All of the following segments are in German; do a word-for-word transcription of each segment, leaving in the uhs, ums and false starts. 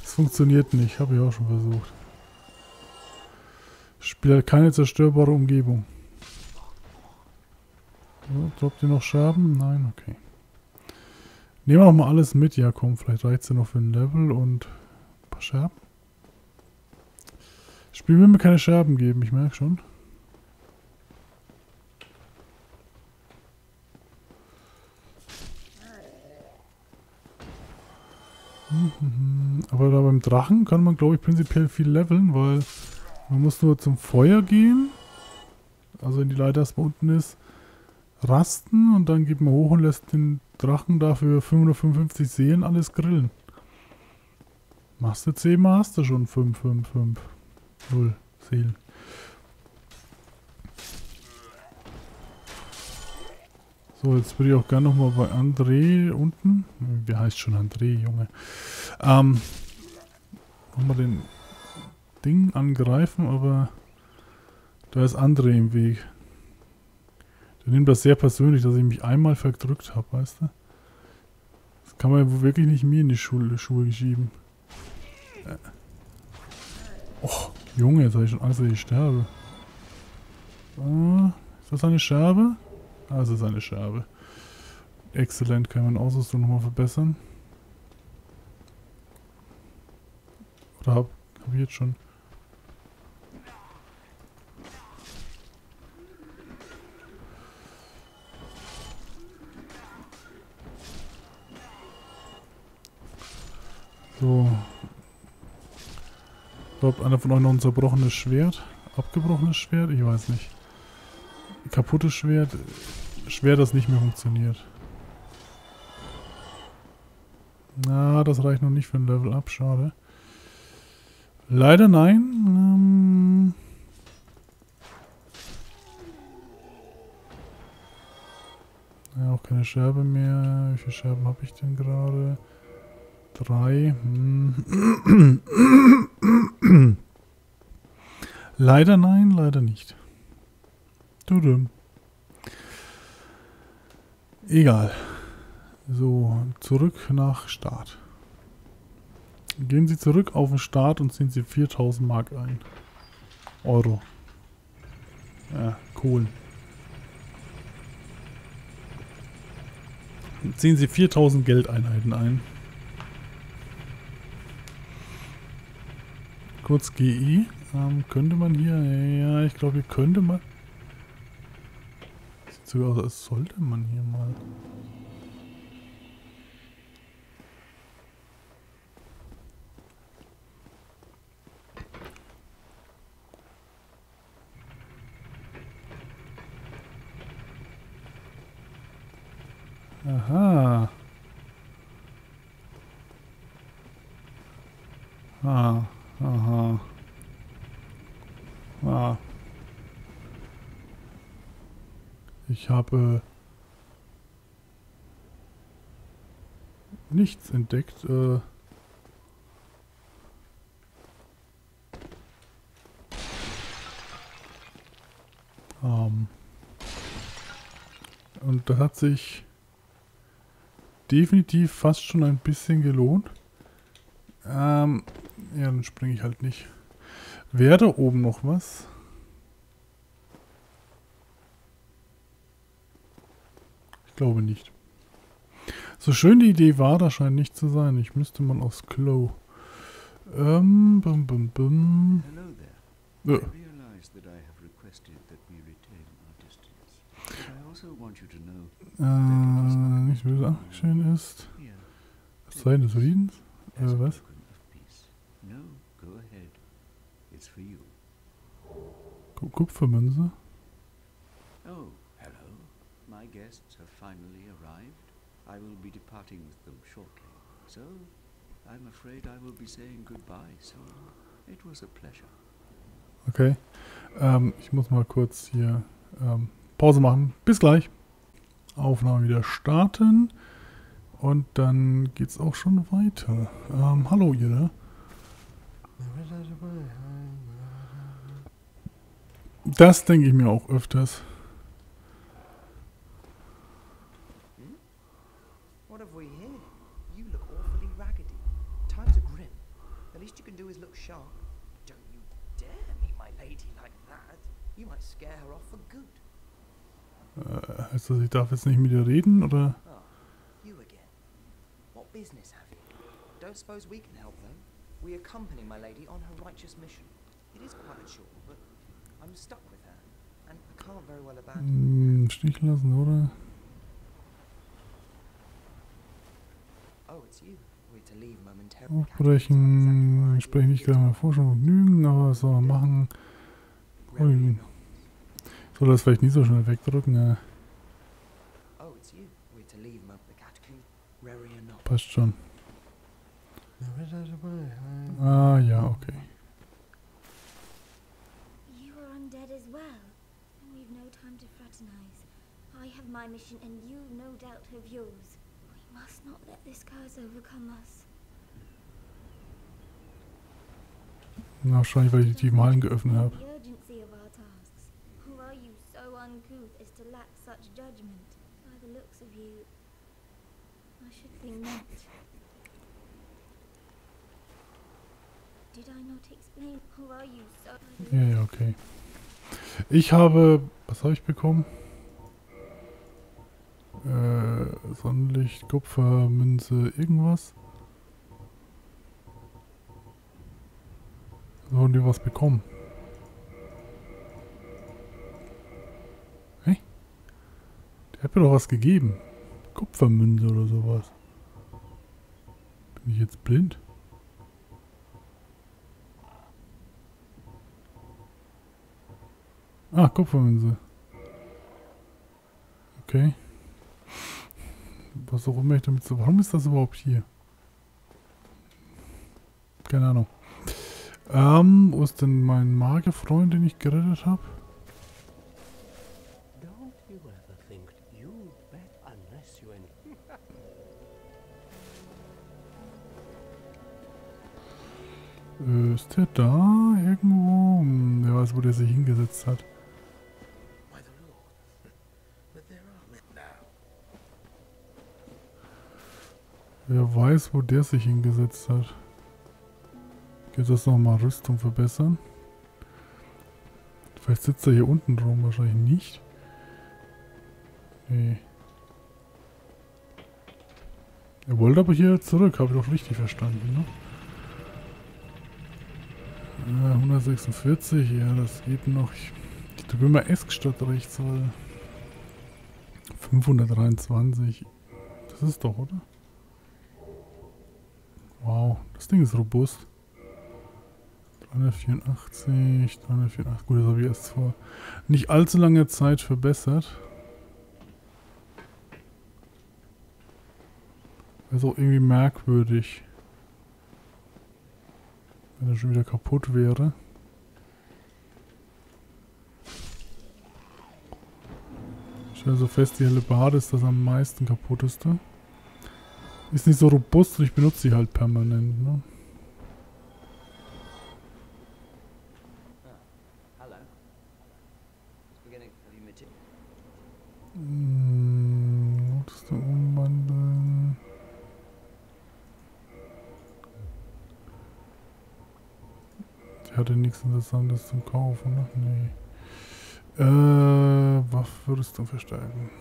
Das funktioniert nicht, habe ich auch schon versucht. Spiel hat keine zerstörbare Umgebung. So, droppt ihr noch Scherben? Nein, okay. Nehmen wir noch mal alles mit. Ja, komm, vielleicht reicht es ja noch für ein Level und ein paar Scherben. Spiel will mir keine Scherben geben, ich merke schon. Aber da beim Drachen kann man, glaube ich, prinzipiell viel leveln, weil man muss nur zum Feuer gehen. Also wenn die Leiter erstmal unten ist, rasten und dann geht man hoch und lässt den Drachen dafür fünfhundertfünfundfünfzig Seelen alles grillen. Machst du zehnmal, hast du schon fünf, fünf, fünf, null Seelen. So, jetzt würde ich auch gerne nochmal bei André unten. Wie heißt schon André, Junge? Ähm, nochmal den Ding angreifen, aber da ist André im Weg. Der nimmt das sehr persönlich, dass ich mich einmal verdrückt habe, weißt du? Das kann man ja wirklich nicht mir in die Schuhe, Schuhe schieben. Äh. Och, Junge, jetzt habe ich schon Angst, dass ich sterbe. Ah, ist das eine Scherbe? Ah, es ist eine Scherbe. Exzellent, kann man Ausrüstung nochmal verbessern. Oder habe hab ich jetzt schon... So. Ich glaube, einer von euch noch ein zerbrochenes Schwert. Abgebrochenes Schwert? Ich weiß nicht. Kaputtes Schwert. Schwert, das nicht mehr funktioniert. Na, das reicht noch nicht für ein Level Up. Schade. Leider nein. Ähm ja, auch keine Scherbe mehr. Wie viele Scherben habe ich denn gerade? Drei. Hm. Leider nein, leider nicht. Tudum. Egal. So, zurück nach Start. Gehen Sie zurück auf den Start und ziehen Sie viertausend Mark ein. Euro. Ja, Kohlen. Ziehen Sie viertausend Geldeinheiten ein. Kurz G I. Ähm, könnte man hier... Ja, ich glaube, hier könnte man... Sieht sogar aus, als sollte man hier mal... Aha. Ah, aha. Ah. Ich habe nichts entdeckt. Äh ähm. Und das hat sich definitiv fast schon ein bisschen gelohnt. Ähm, ja, dann springe ich halt nicht. Wäre da oben noch was? Ich glaube nicht. So schön die Idee war, das scheint nicht zu sein. Ich müsste mal aufs Klo. Ähm, bum, bum, bum. Ja. Äh, nicht böse schön ist. Das Zeichen des Friedens? Äh, was? Kupfermünze? Oh, hello. My guests have finally arrived. I will be departing with them shortly. So, I'm afraid I will be saying goodbye soon. It was a pleasure. Okay. Ähm, ich muss mal kurz hier ähm, Pause machen. Bis gleich. Aufnahme wieder starten. Und dann geht's auch schon weiter. Ähm, hallo ihr da. Das denke ich mir auch öfters. What have we here? You look awfully raggedy. Times are grim. The least you can do is look sharp. Don't you dare meet my lady like that. You might scare her off for good. Äh, heißt das, ich darf jetzt nicht mit ihr reden, oder? Oh, you again. What business have you? Don't suppose we can help though. We accompany my lady on her righteous mission. It is quite a chore, but I'm stuck with her, and I can't very well abandon her. Hm, Stich lassen, oder? Oh, it's you. We're to leave momentarily. Aufbrechen, ich spreche nicht gerade mal Forschung und Lügen, aber was soll man machen? Ui. Soll das vielleicht nicht so schnell wegdrücken, ja. Oh, it's you. We're to leave Mo the catacomb. Rary or not. Passt schon. Ah, ja, okay. You are undead as well, and we've no time to fraternize. I have my mission, and you no doubt have yours. We must not let this curse overcome us. Na, wahrscheinlich, weil ich die Malen geöffnet habe. The urgency of our tasks. Or are you so uncouth as to lack such judgment? By the looks of you, I should think not. Did I not explain? Or are you so? Ja, ja, okay. Ich habe, was habe ich bekommen? Äh, Sonnenlicht, Kupfer, Münze, irgendwas. Sollen die was bekommen? Hey? Der hat mir doch was gegeben. Kupfermünze oder sowas. Bin ich jetzt blind? Ah, Kupfermünze. Okay. Was auch immer ich damit so... Warum ist das überhaupt hier? Keine Ahnung. Ähm, wo ist denn mein Magierfreund, den ich gerettet habe? Don't you ever think you bet unless you any. Äh, ist der da irgendwo? Hm, wer weiß, wo der sich hingesetzt hat. By the Lord. But there are men now. Wer weiß, wo der sich hingesetzt hat. Geht das nochmal Rüstung verbessern? Vielleicht sitzt er hier unten rum, wahrscheinlich nicht. Nee. Er wollte aber hier zurück, habe ich doch richtig verstanden, ne? Äh, hundertsechsundvierzig, ja, das geht noch. Ich, ich drücke immer S statt rechts, weil fünfhundertdreiundzwanzig. Das ist doch, oder? Wow, das Ding ist robust. dreihundertvierundachtzig, dreihundertvierundachtzig. Gut, das habe ich erst vor nicht allzu langer Zeit verbessert. Das ist auch irgendwie merkwürdig, wenn er schon wieder kaputt wäre. Ich stelle so fest, die Hellebarde ist das am meisten kaputteste. Ist nicht so robust und ich benutze sie halt permanent, ne? Hello. It's beginning. Have you met him? Hm, was ist da umwandeln? Die hatte nichts Interessantes zum Kaufen, ne? Nee. Äh, Waffenrüstung verstärken.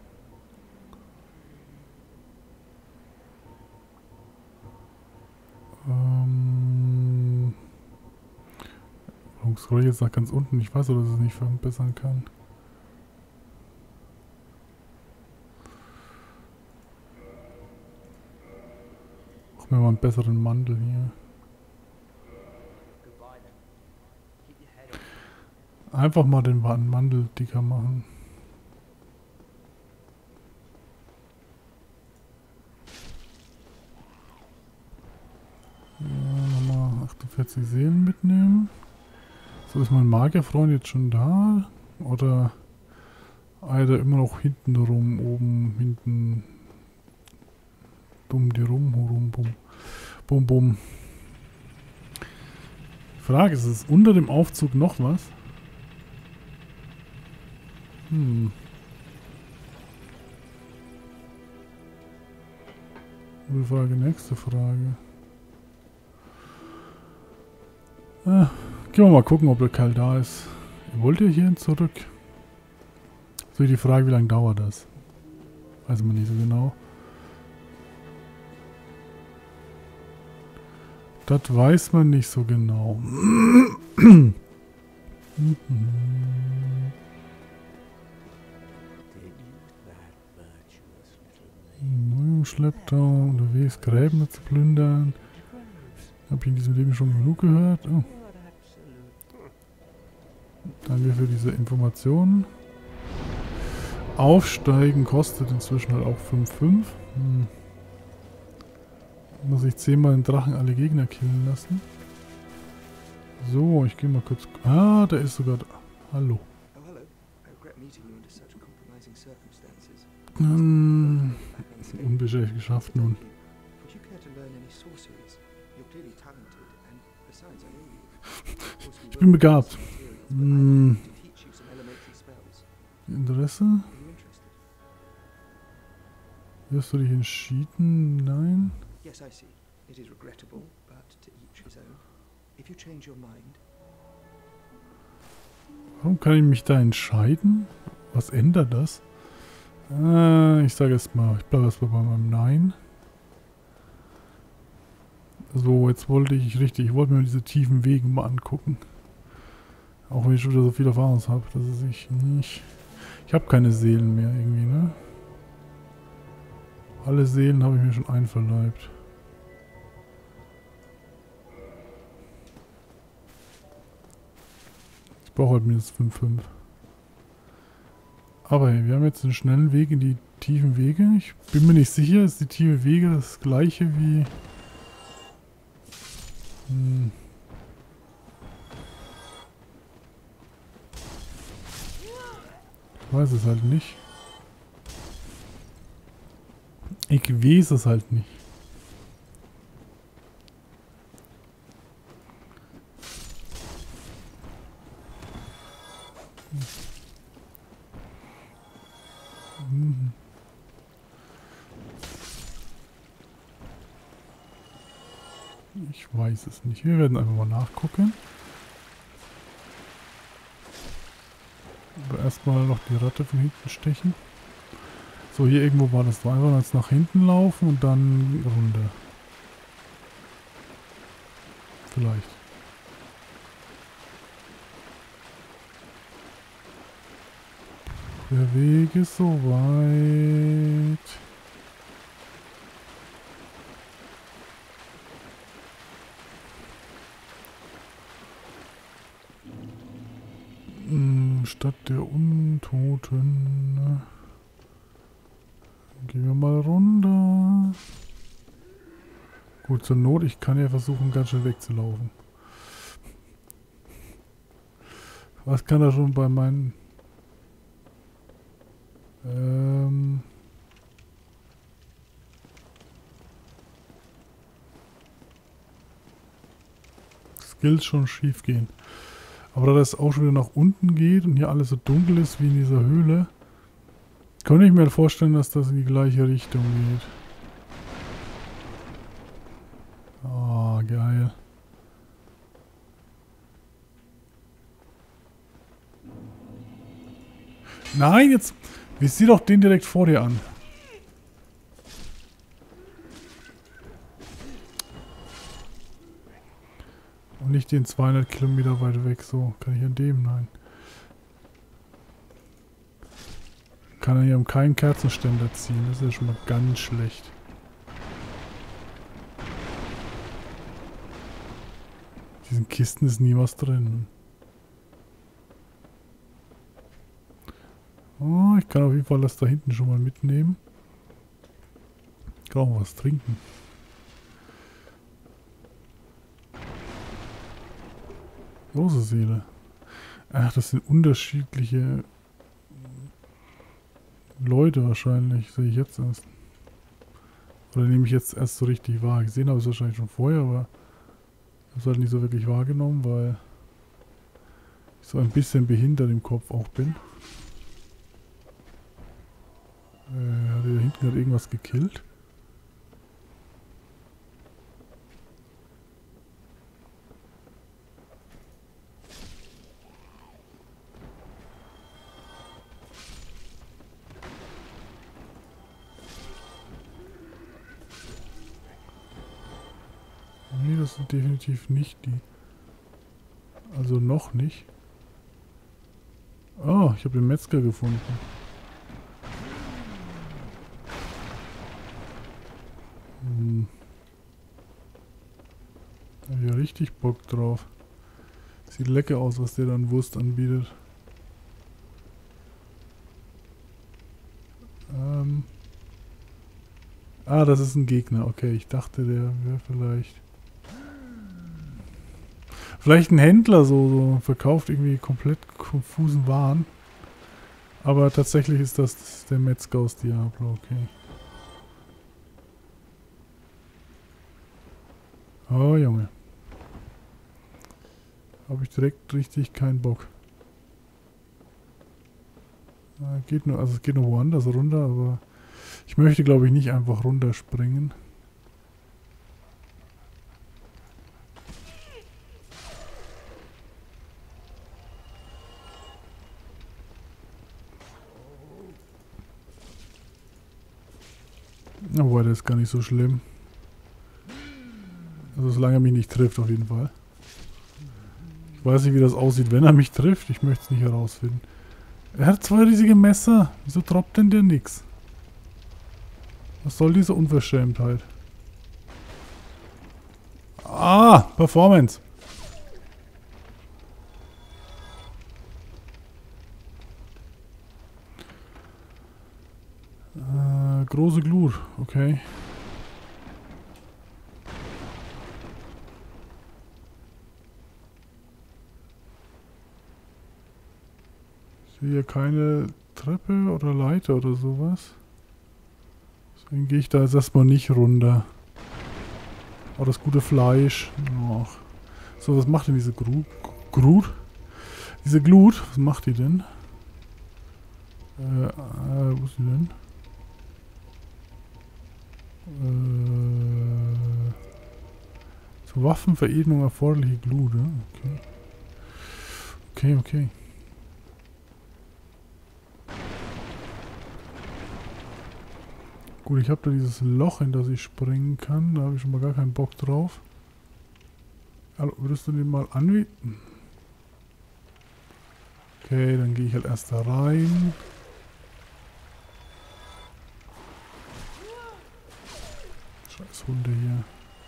Ähm. Warum scroll ich jetzt nach ganz unten? Ich weiß doch, dass es nicht verbessern kann. Mach mir mal einen besseren Mantel hier. Goodbye then. Keep your head up. Einfach mal den Mantel dicker machen. Ja, nochmal achtundvierzig Seelen mitnehmen. So, ist mein Magierfreund jetzt schon da? Oder eilt er immer noch hinten rum, oben, hinten, dumm die rum, rum, bum, bum, bum. Frage, ist es unter dem Aufzug noch was? Hm. Gute Frage, nächste Frage. Ah, gehen wir mal gucken, ob der Kerl da ist. Wollt ihr hierhin zurück? So die Frage, wie lange dauert das? Weiß man nicht so genau. Das weiß man nicht so genau. Neu im Schlepptau, unterwegs Gräben zu plündern. Habe ich in diesem Leben schon genug gehört. Oh. Danke für diese Informationen. Aufsteigen kostet inzwischen halt auch fünf Komma fünf. Hm. Muss ich zehnmal den Drachen alle Gegner killen lassen. So, ich gehe mal kurz... Ah, da ist sogar... Da. Hallo. Oh, hello. I regret meeting you under such compromising circumstances. Hm, unbeschäftigt geschafft nun. Would you care to learn any sorceries? You're clearly talented, and besides, I know you. Ich bin begabt. Hm. Interesse? Wie hast du dich entschieden? Nein? Yes, I see. It is regrettable, but to each his own. If you change your mind. Warum kann ich mich da entscheiden? Was ändert das? Äh, ich sage erst mal, ich bleibe erstmal bei meinem Nein. So, jetzt wollte ich richtig, ich wollte mir diese tiefen Wege mal angucken. Auch wenn ich schon wieder so viel Erfahrung habe, dass es sich nicht... Ich habe keine Seelen mehr irgendwie, ne? Alle Seelen habe ich mir schon einverleibt. Ich brauche halt mindestens fünf Komma fünf. Aber hey, wir haben jetzt einen schnellen Weg in die tiefen Wege. Ich bin mir nicht sicher, ist die tiefe Wege das gleiche wie... Hm. Ich weiß es halt nicht. Ich weiß es halt nicht. Hm. Ich weiß es nicht. Wir werden einfach mal nachgucken. Aber erstmal noch die Ratte von hinten stechen. So, hier irgendwo war das. Einfach jetzt nach hinten laufen und dann runter. Vielleicht. Der Weg ist so weit. Stadt der Untoten. Gehen wir mal runter. Gut, zur Not, ich kann ja versuchen, ganz schnell wegzulaufen. Was kann er schon bei meinen... Ähm... Skills schon schief gehen. Aber da das auch schon wieder nach unten geht und hier alles so dunkel ist wie in dieser Höhle, könnte ich mir vorstellen, dass das in die gleiche Richtung geht. Ah, geil. Nein, jetzt... Sieh doch den direkt vor dir an. Und nicht den zweihundert Kilometer weit weg. So, kann ich an dem? Nein. Kann er hier um keinen Kerzenständer ziehen. Das ist ja schon mal ganz schlecht. In diesen Kisten ist nie was drin. Oh, ich kann auf jeden Fall das da hinten schon mal mitnehmen. Ich kann auch was trinken. Große Seele. Ach, das sind unterschiedliche Leute wahrscheinlich. Sehe ich jetzt erst. Oder nehme ich jetzt erst so richtig wahr. Gesehen habe ich es wahrscheinlich schon vorher, aber ich habe es halt nicht so wirklich wahrgenommen, weil ich so ein bisschen behindert im Kopf auch bin. Äh, hat er da hinten gerade irgendwas gekillt? Nee, das sind definitiv nicht die. Also noch nicht. Oh, ich habe den Metzger gefunden. Hm. Da hab ich ja richtig Bock drauf. Sieht lecker aus, was der dann Wurst anbietet. Ähm. Ah, das ist ein Gegner. Okay, ich dachte, der wäre vielleicht... Vielleicht ein Händler, so, so verkauft irgendwie komplett konfusen Waren. Aber tatsächlich ist das, das ist der Metzger aus Diablo, okay. Oh, Junge. Habe ich direkt richtig keinen Bock. Äh, geht nur, also es geht nur woanders runter, aber ich möchte, glaube ich, nicht einfach runterspringen. Aber das ist gar nicht so schlimm. Also solange er mich nicht trifft, auf jeden Fall. Ich weiß nicht, wie das aussieht, wenn er mich trifft. Ich möchte es nicht herausfinden. Er hat zwei riesige Messer. Wieso droppt denn der nix? Was soll diese Unverschämtheit? Ah, Performance. Äh, große Glut, okay. Ich sehe hier keine Treppe oder Leiter oder sowas. Deswegen gehe ich da jetzt erstmal nicht runter. Oh, das gute Fleisch. Och. So, was macht denn diese Gru Glut? Diese Glut, was macht die denn? Äh, äh wo ist die denn? Äh, zur Waffenveredelung erforderliche Glut, ja? Okay. Okay, okay. Gut, ich habe da dieses Loch, in das ich springen kann. Da habe ich schon mal gar keinen Bock drauf. Hallo, würdest du den mal anbieten? Okay, dann gehe ich halt erst da rein. Scheiß Hunde hier.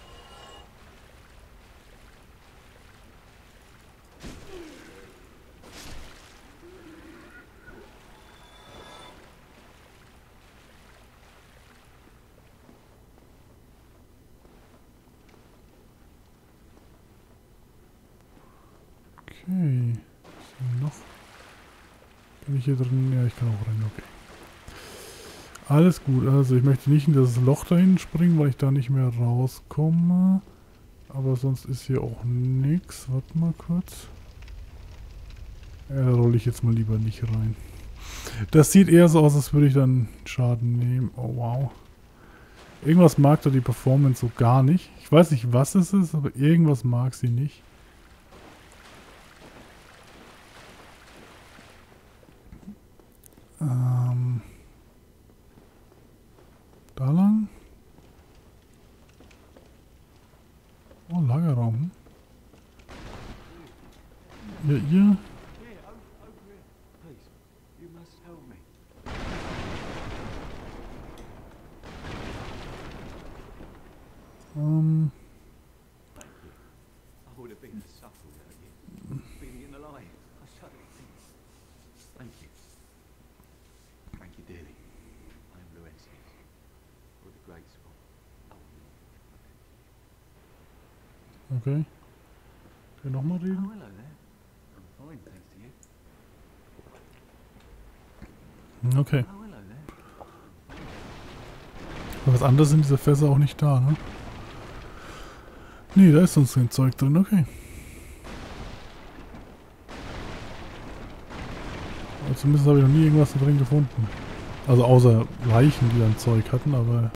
Okay. Was ist noch? Kann ich hier drin? Ja, ich kann auch rein, okay. Alles gut, also ich möchte nicht in das Loch dahin springen, weil ich da nicht mehr rauskomme. Aber sonst ist hier auch nichts. Warte mal kurz. Ja, da rolle ich jetzt mal lieber nicht rein. Das sieht eher so aus, als würde ich dann Schaden nehmen. Oh wow. Irgendwas mag da die Performance so gar nicht. Ich weiß nicht, was es ist, aber irgendwas mag sie nicht. Ähm... Da lang? Oh, Lagerraum. Ja, ihr? Ähm. Okay. Können wir nochmal reden? Okay. Aber was anderes sind diese Fässer auch nicht da, ne? Nee, da ist sonst kein Zeug drin, okay. Aber zumindest habe ich noch nie irgendwas da drin gefunden. Also außer Leichen, die dann Zeug hatten, aber